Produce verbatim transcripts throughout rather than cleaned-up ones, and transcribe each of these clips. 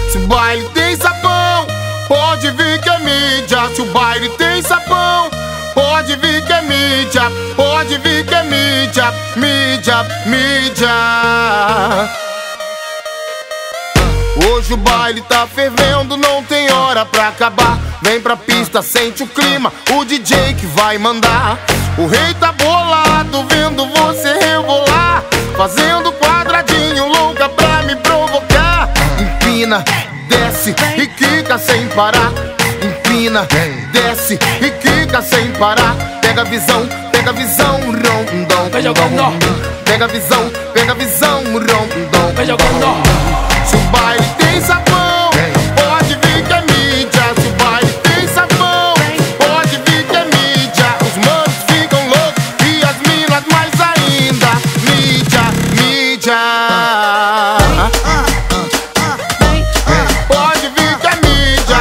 Se o baile tem sabão, pode vir que é mídia. Se o baile tem sabão, pode vir que é mídia. Pode vir que é mídia, mídia, mídia. Hoje o baile tá fervendo, não tem hora pra acabar. Vem pra pista, sente o clima, o D J que vai mandar. O rei tá bolado, vendo você rebolar, fazendo quadradinho, louca pra me provocar. Empina, desce e quica sem parar. Empina, desce e quica sem parar. Pega a visão, pega a visão, rondão. Pega a visão, pega a visão, rondão. Se o baile tem sabão, pode vir que é mídia. Se o baile tem sabão, pode vir que é mídia. Os manos ficam loucos e as minas mais ainda. Mídia, mídia. Pode vir que é mídia.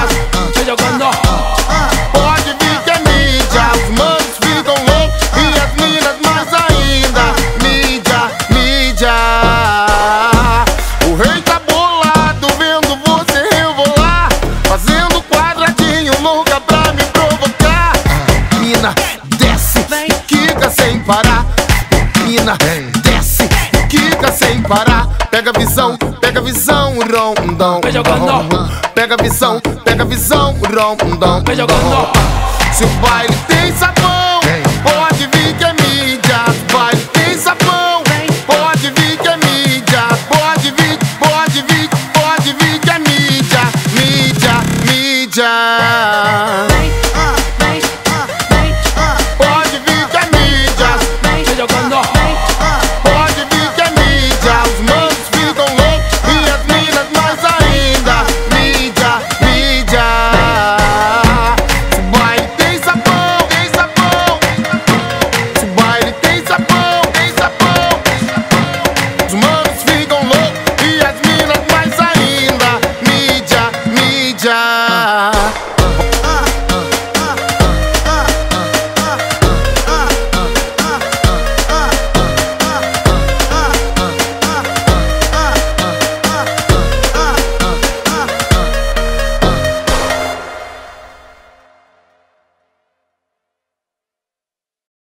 Pode vir que é mídia. Os manos ficam loucos e as minas mais ainda. Mídia, mídia. O rei tá bolado, vendo você rebolar, fazendo quadradinho, louca pra me provocar. Empina, desce, quica sem parar. Empina, desce, quica sem parar. Pega a visão, pega a visão, rondão. Pega a visão, pega a visão, rondão. Se o baile tem sabão, pode vir que é mídia. Se o baile tem sabão, pode vir que é mídia. Pode vir, pode vir, pode vir que é mídia, mídia, mídia.